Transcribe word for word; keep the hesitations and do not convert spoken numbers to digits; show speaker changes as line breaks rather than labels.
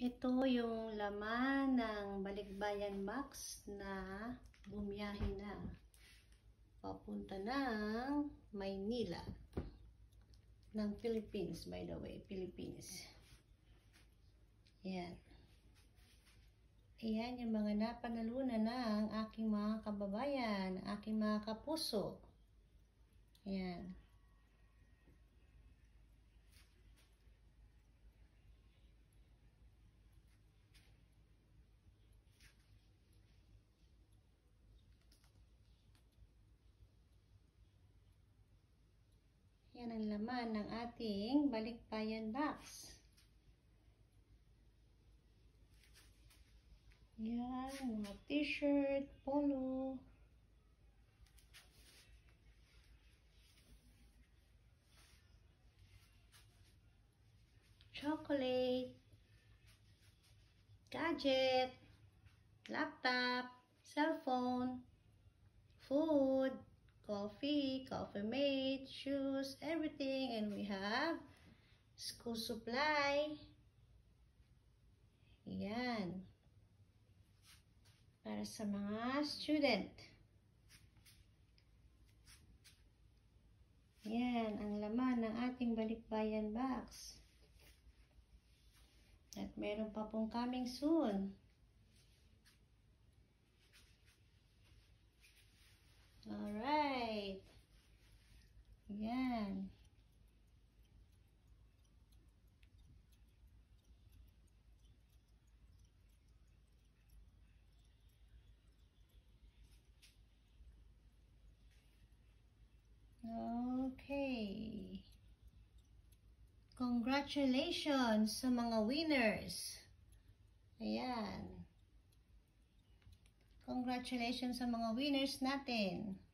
Ito yung laman ng Balikbayan Box na bumiyahe na papunta ng Maynila ng Philippines, by the way, Philippines. Yan. Ayan yung mga napanalunan ng aking mga kababayan, aking mga kapuso. Ayan. Yan ang laman ng ating Balikbayan Box. Yan, mga t-shirt, polo. Chocolate, gadget, laptop, cellphone, food, coffee, coffee mate, shoes, everything. And we have school supply. Yan. Para sa mga student. Yan ang laman ng ating Balikbayan Box. At meron pa pong coming soon. Alright. Yan. Okay. Congratulations sa mga winners. Ayan. Congratulations sa mga winners natin.